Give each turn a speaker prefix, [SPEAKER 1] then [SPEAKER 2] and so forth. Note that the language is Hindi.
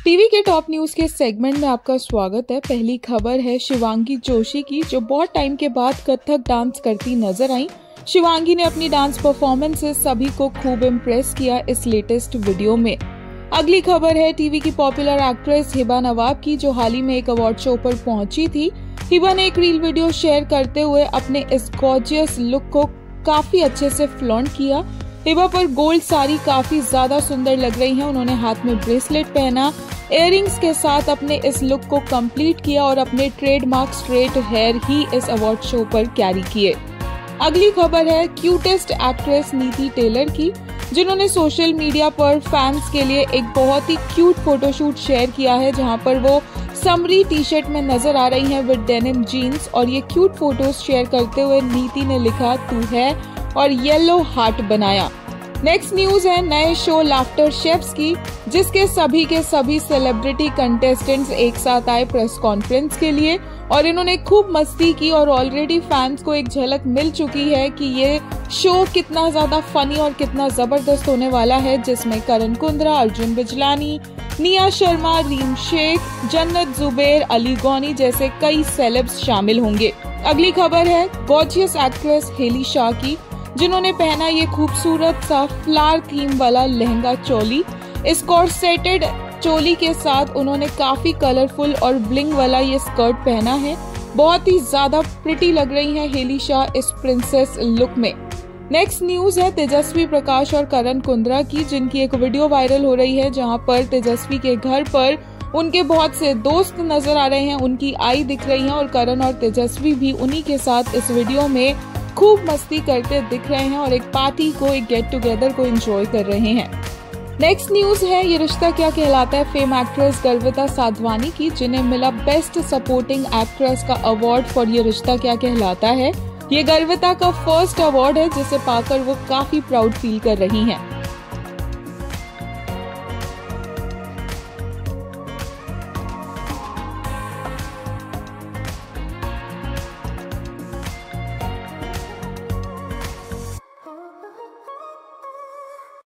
[SPEAKER 1] टीवी के टॉप न्यूज के सेगमेंट में आपका स्वागत है। पहली खबर है शिवांगी जोशी की, जो बहुत टाइम के बाद कथक डांस करती नजर आई। शिवांगी ने अपनी डांस परफॉर्मेंस से सभी को खूब इम्प्रेस किया इस लेटेस्ट वीडियो में। अगली खबर है टीवी की पॉपुलर एक्ट्रेस हिबा नवाब की, जो हाल ही में एक अवार्ड शो पर पहुंची थी। हिबा ने एक रील वीडियो शेयर करते हुए अपने इस गॉर्जियस लुक को काफी अच्छे से फ्लॉन्ट किया। हिबा पर गोल्ड साड़ी काफी ज्यादा सुंदर लग रही है। उन्होंने हाथ में ब्रेसलेट पहना, इयररिंग्स के साथ अपने इस लुक को कंप्लीट किया और अपने ट्रेडमार्क स्ट्रेट हेयर ही इस अवार्ड शो पर कैरी किए। अगली खबर है क्यूटेस्ट एक्ट्रेस नीति टेलर की, जिन्होंने सोशल मीडिया पर फैंस के लिए एक बहुत ही क्यूट फोटोशूट शेयर किया है, जहां पर वो समरी टी शर्ट में नजर आ रही हैं विद डेनिम जीन्स। और ये क्यूट फोटोज शेयर करते हुए नीति ने लिखा तू है और येलो हार्ट बनाया। नेक्स्ट न्यूज है नए शो लाफ्टर शेफ्स की, जिसके सभी के सभी सेलिब्रिटी कंटेस्टेंट्स एक साथ आए प्रेस कॉन्फ्रेंस के लिए और इन्होंने खूब मस्ती की और ऑलरेडी फैंस को एक झलक मिल चुकी है कि ये शो कितना ज्यादा फनी और कितना जबरदस्त होने वाला है, जिसमें करण कुंद्रा, अर्जुन बिजलानी, निया शर्मा, रीम शेख, जन्नत जुबैर, अली गौनी जैसे कई सेलेब्स शामिल होंगे। अगली खबर है गॉर्जियस एक्ट्रेस हेली शाह की, जिन्होंने पहना ये खूबसूरत सा फ्लावर थीम वाला लहंगा चोली। इस कॉर्सेटेड चोली के साथ उन्होंने काफी कलरफुल और ब्लिंग वाला ये स्कर्ट पहना है। बहुत ही ज्यादा प्रिटी लग रही हैं हेली शाह इस प्रिंसेस लुक में। नेक्स्ट न्यूज है तेजस्वी प्रकाश और करण कुंद्रा की, जिनकी एक वीडियो वायरल हो रही है, जहां पर तेजस्वी के घर पर उनके बहुत से दोस्त नजर आ रहे हैं, उनकी आई दिख रही है और करण और तेजस्वी भी उन्हीं के साथ इस वीडियो में खूब मस्ती करते दिख रहे हैं और एक पार्टी को, एक गेट टुगेदर को एंजॉय कर रहे हैं। नेक्स्ट न्यूज है ये रिश्ता क्या कहलाता है फेम एक्ट्रेस गर्विता साधवानी की, जिन्हें मिला बेस्ट सपोर्टिंग एक्ट्रेस का अवार्ड फॉर ये रिश्ता क्या कहलाता है। ये गर्विता का फर्स्ट अवार्ड है, जिसे पाकर वो काफी प्राउड फील कर रही हैं।